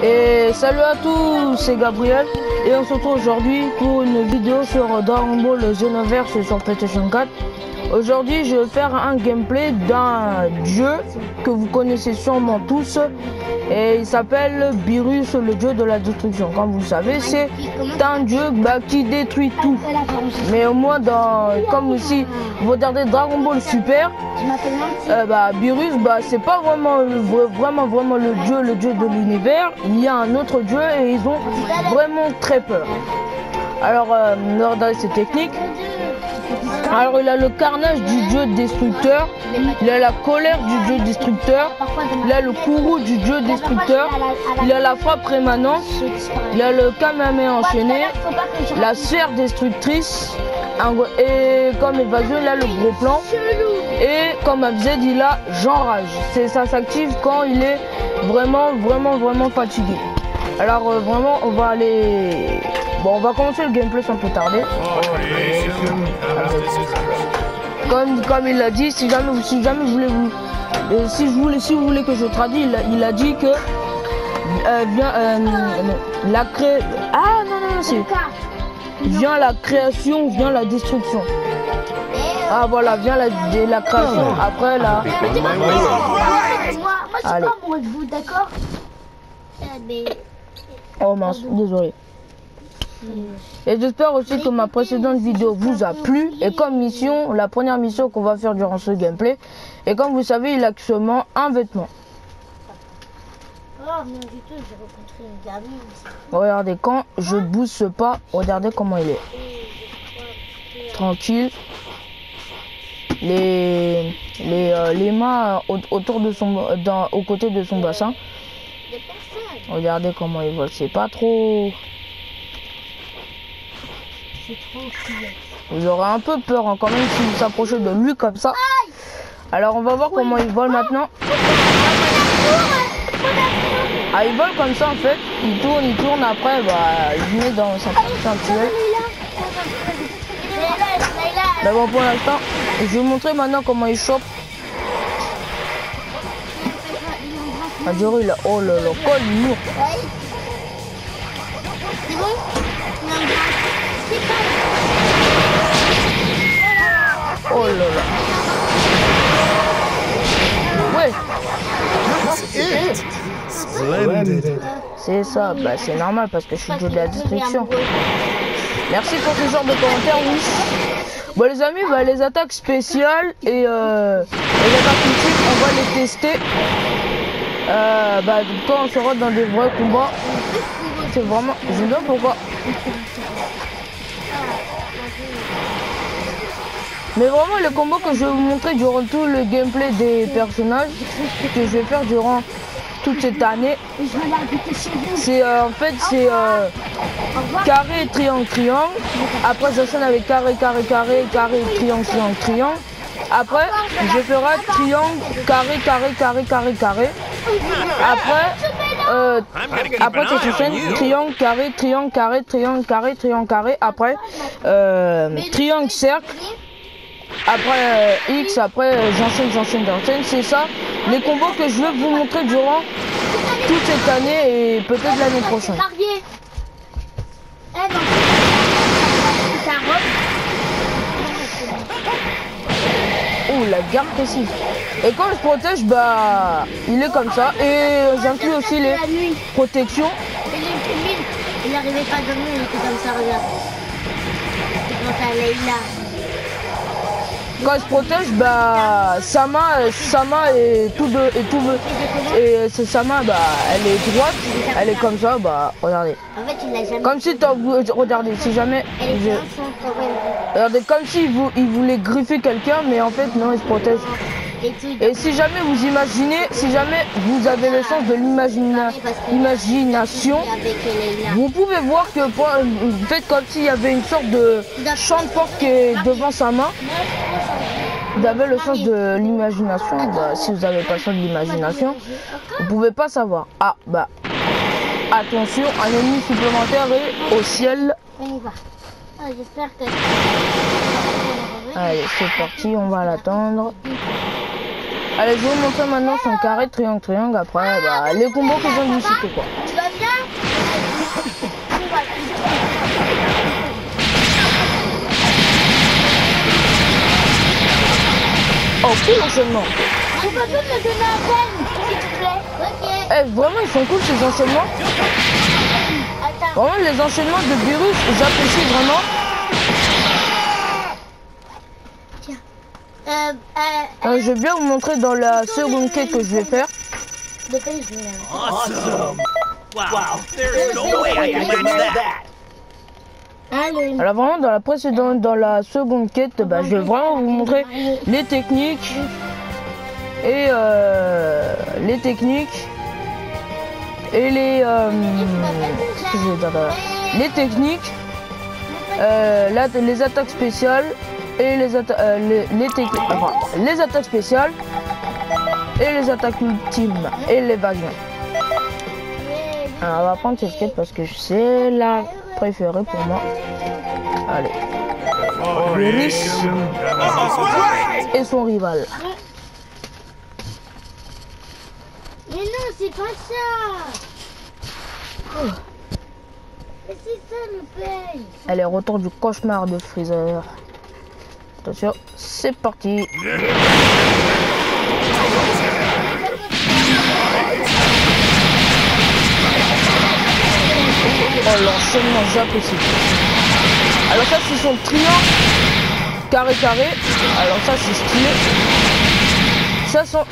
Et salut à tous, c'est Gabriel et on se retrouve aujourd'hui pour une vidéo sur Dragon Ball Xenoverse sur PlayStation 4. Aujourd'hui je vais faire un gameplay d'un dieu que vous connaissez sûrement tous et il s'appelle Beerus, le dieu de la destruction. Comme vous le savez, c'est un dieu qui détruit tout. Mais au moins comme aussi vous regardez Dragon Ball Super, Beerus c'est pas vraiment le dieu de l'univers. Il y a un autre dieu et ils ont vraiment très peur. Alors regardez ces techniques. Alors il a le carnage du dieu destructeur, il a la colère du dieu destructeur, il a le courroux du dieu destructeur, il a la frappe rémanente, il a le Kamehameha enchaîné, la sphère destructrice, et comme évasion il a le gros plan, et comme ABZ il a j'enrage. Ça s'active quand il est vraiment fatigué. Alors vraiment on va aller... Bon, on va commencer le gameplay sans plus tarder. Comme il l'a dit, si vous voulez que je traduise, il a dit que vient la création, vient la destruction. Ah voilà, vient la création. Après là. Moi c'est pas moi de vous, d'accord? Oh mince, désolé. Et j'espère aussi que ma précédente vidéo vous a plu. Et comme mission, la première mission qu'on va faire durant ce gameplay, et comme vous savez, il a actuellement un vêtement. Oh non du tout, j'ai rencontré une gamine. Regardez, quand je bouge ce pas, regardez comment il est. Tranquille. Les mains autour de aux côtés de son bassin. Regardez comment il vole, c'est pas trop... Vous aurez un peu peur quand même si vous s'approchez de lui comme ça. Alors on va voir comment il vole maintenant. Ah, il vole comme ça en fait. Il tourne après, il met dans sa ceinture. Mais bon, pour l'instant, je vais vous montrer maintenant comment il chope. Ah, il a... Oh là là, col lourd. Oh là là. Ouais. C'est ça, c'est normal parce que je suis dieu de la destruction. Merci pour ce genre de commentaires, oui. Bon les amis, les attaques spéciales et les attaques multiples, on va les tester. Quand on sera dans des vrais combats, c'est vraiment... Je sais pas pourquoi. Mais vraiment les combos que je vais vous montrer durant tout le gameplay des personnages que je vais faire durant toute cette année, c'est en fait c'est carré, triangle, triangle. Après j'enchaîne avec carré, carré, carré, carré, triangle, triangle, triangle. Après je ferai triangle, carré, carré, carré, carré, carré. Après ça s'enchaîne triangle, carré, triangle, carré, triangle, carré, triangle, carré. Après triangle, cercle. Après X, après j'enchaîne. C'est ça les combos que je vais vous montrer durant toute cette année et peut-être l'année prochaine. Oh la garde précise. Et quand je protège, il est comme ça. Et j'inclus aussi les protections. Il n'arrivait pas à dormir, il était comme ça, regarde. C'est quand elle est là. Quand je protège, Sama est et Sama, elle est droite, elle est comme ça, regardez. En fait, il l'a jamais. Comme si regardez, si jamais, regardez, comme si il voulait griffer quelqu'un, mais en fait non, il se protège. Et si jamais vous imaginez, si jamais vous avez le sens de l'imagination, vous pouvez voir que faites comme s'il y avait une sorte de champ de porte qui est devant sa main. Vous avez le sens de l'imagination. Si vous n'avez pas le sens de l'imagination, vous pouvez pas savoir. Attention, un ennemi supplémentaire est au ciel. J'espère que... Allez, c'est parti, on va l'attendre. Allez, je vais vous montrer maintenant son carré, triangle, triangle. Après, bah, les combos que je viens de citer, quoi. Tu vas bien? Oh, cool l'enchaînement. On peut plus me donner un thème, s'il te plaît. Ok. Eh, vraiment, ils sont cool ces enchaînements. Attends. Vraiment, les enchaînements de virus, j'apprécie vraiment. Je vais bien vous montrer dans la seconde quête que je vais faire. De quel jeu là? Awesome! Wow, there's no way I can manage that! Allez. Alors vraiment dans la précédente, dans la seconde quête, bah, je vais vraiment vous montrer les techniques et les techniques et les qu'est-ce que je vais dire là, les techniques, les attaques spéciales et les attaques spéciales et les attaques ultimes et l'évasion. Alors on va prendre cette quête parce que c'est la préférée pour moi. Allez. Virus et son rival. Mais non, c'est pas ça. Mais c'est ça le paye. Allez, retour du cauchemar de Freezer. Attention, c'est parti. Oh, l'enchaînement, j'apprécie. Alors ça, c'est son triangle, carré, carré. Alors ça, c'est stylé. Ça, son...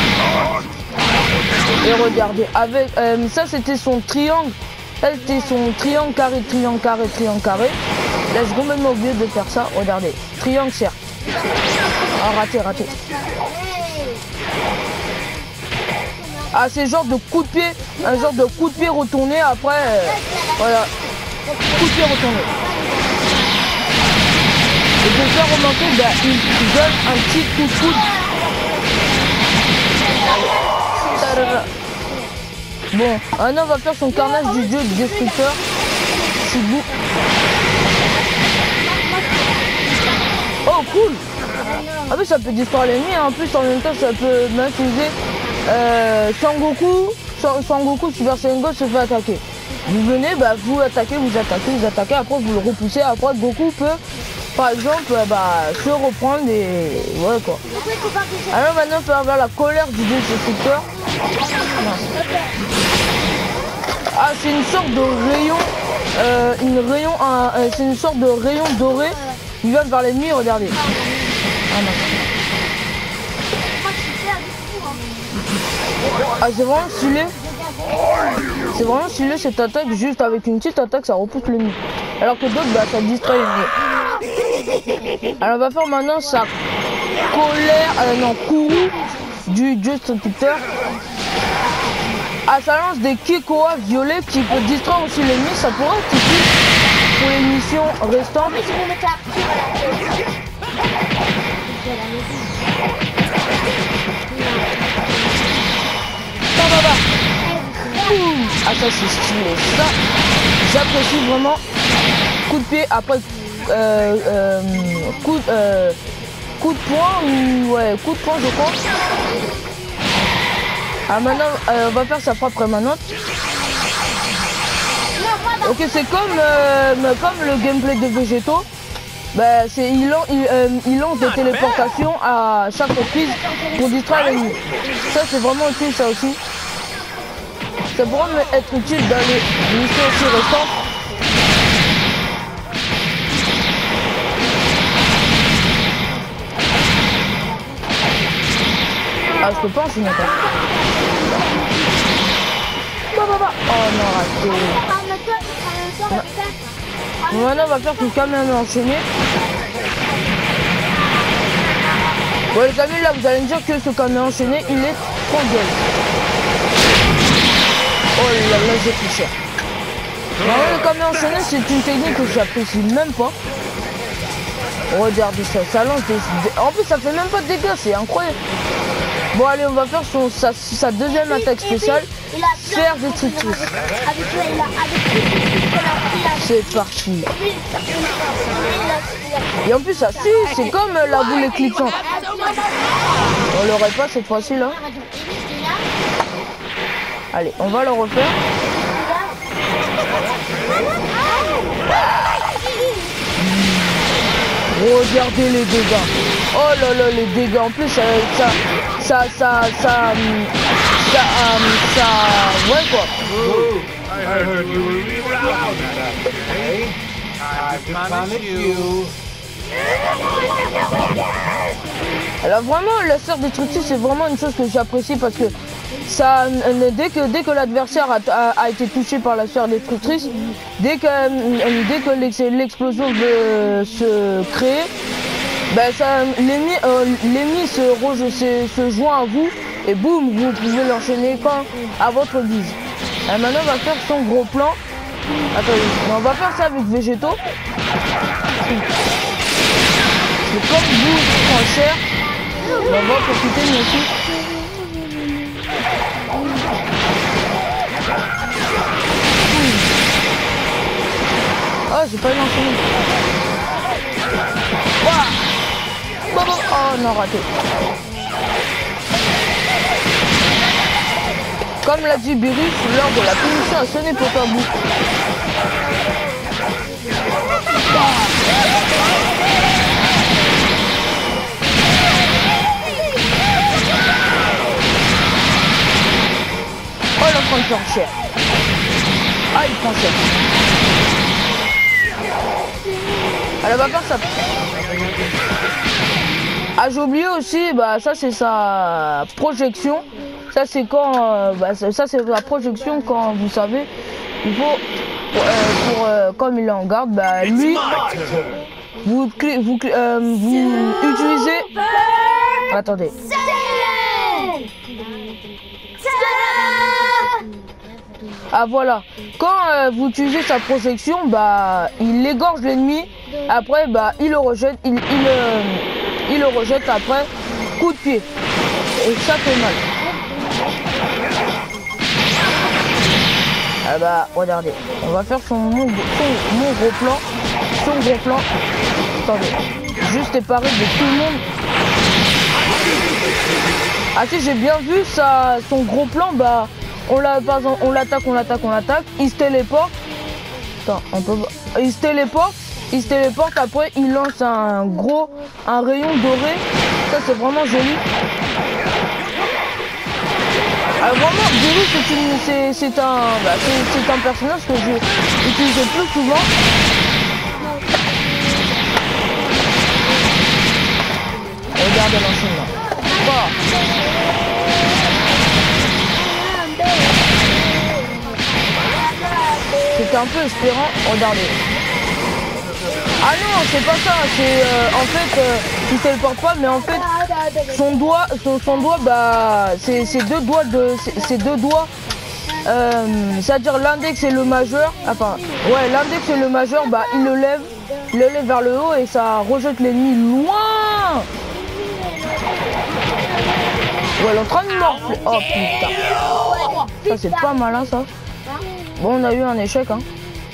Et regardez, avec ça, c'était son triangle. Ça, c'était son triangle, carré, triangle, carré, triangle, carré. Là, j'ai complètement oublié de faire ça. Regardez, triangle, cercle. Ah, raté, raté. Ah, c'est genre de coup de pied, un genre de coup de pied retourné après, voilà, coup de pied retourné. Et de faire remonter, bah, il donne un petit coup de coude. Bon, maintenant on va faire son carnage du dieu destructeur. Shibu. Oh cool. Ah mais ça peut disparaître l'ennemi, en plus en même temps ça peut même utiliser Sangoku Super Saiyan God se fait attaquer. Vous venez, bah, vous attaquez, après vous le repoussez, après Goku peut par exemple se reprendre et ouais quoi. Alors maintenant il faut avoir la colère du dieu destructeur. Ah c'est une sorte de rayon, c'est une sorte de rayon doré qui va vers l'ennemi, regardez. Ah non. Ah c'est vraiment stylé. C'est vraiment stylé cette attaque, juste avec une petite attaque ça repousse l'ennemi. Alors que d'autres bah ça distrait l'ennemi. Alors on va faire maintenant sa colère, Kourou du dieu destructeur. Ah ça lance des Kikoa violets qui peut distraire aussi l'ennemi, ça pourrait être utile pour les missions restantes. Ah ça c'est stylé, ça j'apprécie vraiment. Coup de pied après coup de poing ou ouais coup de poing je crois. Ah maintenant on va faire sa frappe permanente. Ok c'est comme le gameplay de Végéto. Bah, il lance des téléportations à chaque reprise pour distraire l'ennemi. Ça c'est vraiment utile ça aussi. Ça pourrait être utile dans les missions aussi restantes. Ah je peux pas enchaîner quoi. Oh non raté. Maintenant on va faire son camion enchaîné. Bon les amis là vous allez me dire que ce camion enchaîné il est trop gueule. Oh là là j'ai pris cher. Le camion enchaîné c'est une technique que j'apprécie même pas. Regardez ça, ça lance des... En plus ça fait même pas de dégâts, c'est incroyable. Bon allez on va faire sa deuxième attaque spéciale. Sphère destructrice. C'est parti. Et en plus ça c'est comme la boule éclipsante. On l'aurait pas cette fois-ci là. Allez, on va le refaire. Regardez les dégâts. Oh là là, les dégâts. En plus, ça ouais quoi. I heard you were really loud that day. I punish you. Alors vraiment, la sphère destructrice, c'est vraiment une chose que j'apprécie parce que ça, dès que l'adversaire a été touché par la sphère destructrice, dès que l'explosion veut se créer, ben l'ennemi se joint à vous et boum, vous pouvez l'enchaîner à votre guise. Et maintenant, on va faire son gros plan. Attendez, on va faire ça avec végétaux. C'est comme vous en chair. On va profiter nous aussi. Oh, j'ai pas eu l'enchaînement. Oh non, raté. Comme l'a dit Beerus, lors de la punition à sonner pour un bout. Oh, il est en train de faire cher. Ah, il prend cher. Elle va faire ça. Ah, j'ai oublié aussi, bah ça c'est sa projection. Ça c'est quand, ça c'est la projection quand vous savez, il faut, comme il est en garde, bah lui, vous utilisez. Attendez. Ah voilà, quand vous utilisez sa projection, bah il égorge l'ennemi. Après, bah il le rejette, il le rejette après coup de pied. Et ça fait mal. Ah bah regardez, on va faire mon gros plan. Son gros plan. Attendez, juste séparé de tout le monde. Ah si, j'ai bien vu ça, son gros plan, bah on l'attaque, il se téléporte. Attends, il se téléporte, après il lance un rayon doré. Ça c'est vraiment joli. Alors vraiment, Beerus c'est un personnage que j'utilise le plus souvent. Regardez l'enchaînement. C'était un peu espérant, regardez. Ah non, c'est pas ça, c'est en fait, il ne téléporte pas, mais en fait, son doigt, bah, c'est deux doigts, c'est-à-dire l'index et le majeur, enfin, ouais, l'index et le majeur, bah, il le lève vers le haut et ça rejette l'ennemi loin. Ouais, elle est en train de morfler. Oh putain. Ça, c'est pas malin, ça. Bon, on a eu un échec, hein.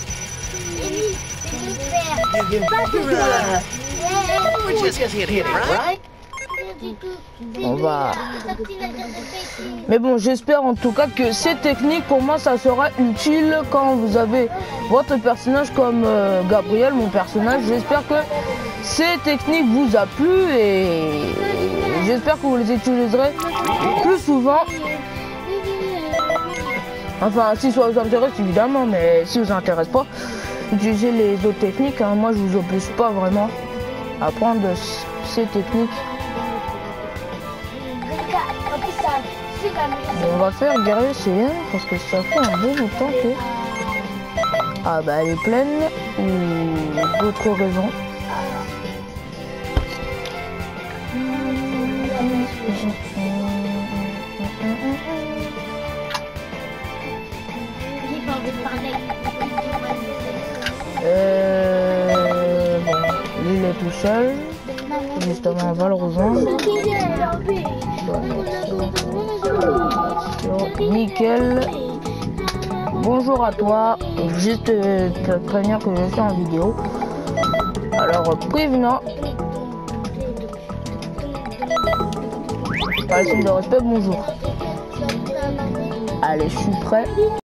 On va... Mais bon, j'espère en tout cas que ces techniques, pour moi, ça sera utile quand vous avez votre personnage comme Gabriel, mon personnage. J'espère que ces techniques vous a plu et j'espère que vous les utiliserez plus souvent. Enfin, si ça vous intéresse, évidemment, mais si ça vous intéresse pas, utilisez les autres techniques. Hein. Moi, je vous oblige pas vraiment à prendre ces techniques. On va faire guerrier CN parce que ça fait un bon bout de temps que... Ah bah elle est pleine ou d'autres raisons. Bon, lui il est tout seul. Justement, on va le rejoindre. Nickel. Bonjour à toi. Juste te prévenir que je suis en vidéo. Alors, prévenant. Par le signe de respect, bonjour. Allez, je suis prêt.